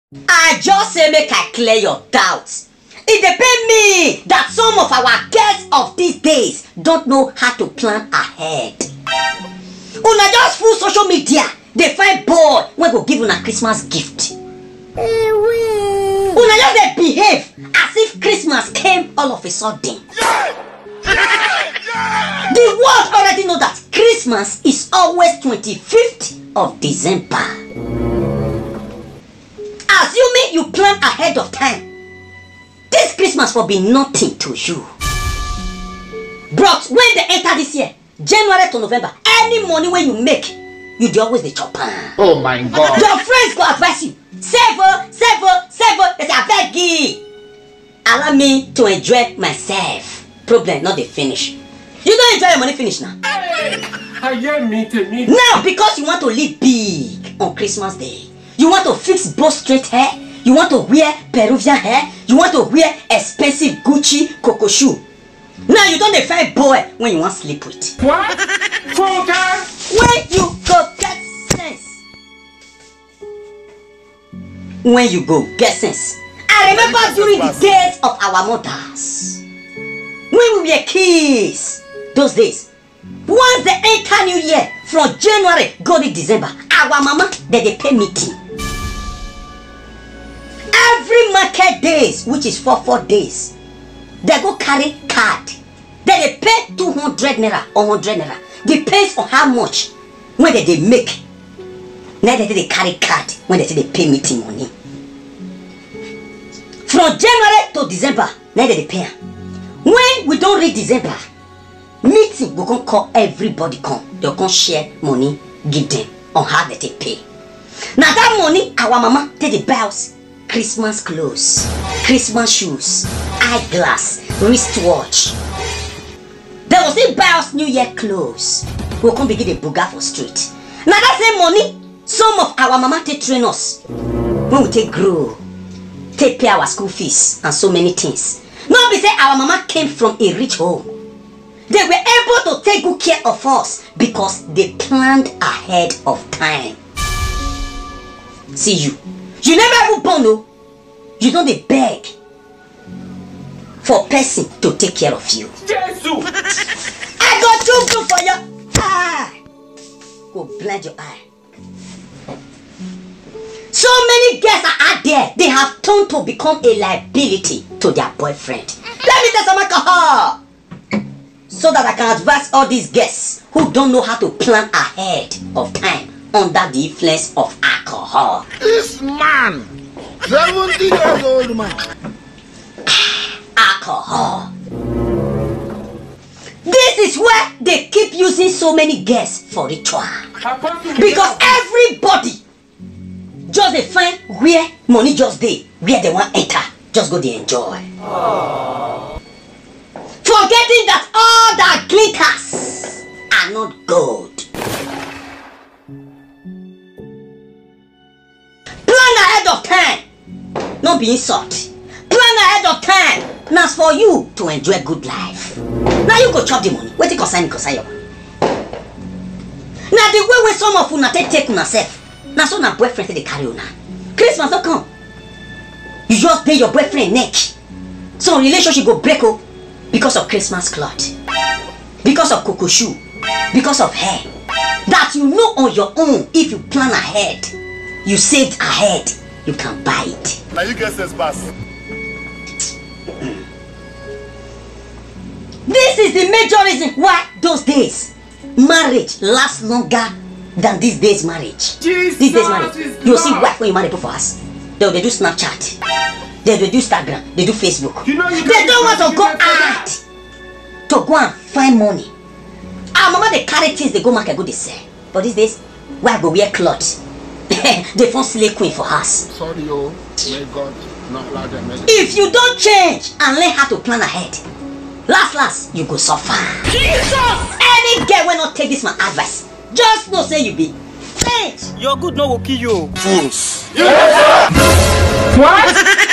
I just say make I clear your doubts. It depends me that some of our guests of these days don't know how to plan ahead. Una just full social media, they find boy when go give una Christmas gift. Una just they behave as if Christmas came all of a sudden. The world already know that Christmas is always 25th of December. Assuming you plan ahead of time, this Christmas will be nothing to you. But when they enter this year, January to November, any money when you make, you do always the chopper. Oh my God. Your friends go advise you, save. They say, I beg you. Allow me to enjoy myself. Problem, not the finish. You don't enjoy your money finish now. Now, because you want to live big on Christmas Day, you want to fix both straight hair, you want to wear Peruvian hair, you want to wear expensive Gucci Coco shoe. Now you don't find boy when you want to sleep with. What? When you go get sense. When you go get sense. I remember during the days of our mothers. When we were kids, those days. Once they enter New Year, from January go to December, our mama, they pay meeting. Every market days, which is 4 days, they go carry card. They pay 200 naira or 100 naira. Depends on how much when they make. Now they carry card when they pay meeting money. From January to December, now they pay. When we don't reach December, meeting we can call everybody come. They can share money, give them on how they pay. Now that money, our mama take the bells. Christmas clothes, Christmas shoes, eyeglass, wristwatch. There was still buy us New Year clothes. We'll come begin the buga for street. Now that same money, some of our mama take train us. When we take grow, take pay our school fees and so many things. Not be say our mama came from a rich home. They were able to take good care of us because they planned ahead of time. See you. You never ever born, no. You don't beg for person to take care of you. Jesus! I got too good for your eye. Go blind your eye. So many girls are out there. They have turned to become a liability to their boyfriend. Let me take some alcohol so that I can advise all these girls who don't know how to plan ahead of time under the influence of alcohol. This man, 70 years old man. Alcohol. This is where they keep using so many girls for ritual. Because everybody just they find where money just they, where they want enter, just go they enjoy. Forgetting that all that glitters are not gold. Plan ahead of time, not be insult. Plan ahead of time, now for you to enjoy good life. Now you go chop the money. Wait till concern your money. Now the way when some of you take una self, now so na boyfriend they carry una. Christmas don't come. You just pay your boyfriend neck. So relationship go break up because of Christmas cloth, because of cocoa shoe, because of hair. That you know on your own if you plan ahead. You saved ahead, you can buy it. Now you get sense pass. This is the major reason why those days marriage lasts longer than these days marriage. Jesus, these days marriage, you see wife when you marry people for us. They do Snapchat, they do Instagram, they do Facebook. You know they don't want to go out to go and find money. Our mama they carry things, they go market, go they sell. But these days, wife go wear clothes. They found slave queen for us. Sorry, oh, may God not allow them. If you don't change and learn how to plan ahead, last you go suffer. Jesus! Any girl will not take this my advice. Just know say you be change. Your good no will kill you. Fools. What?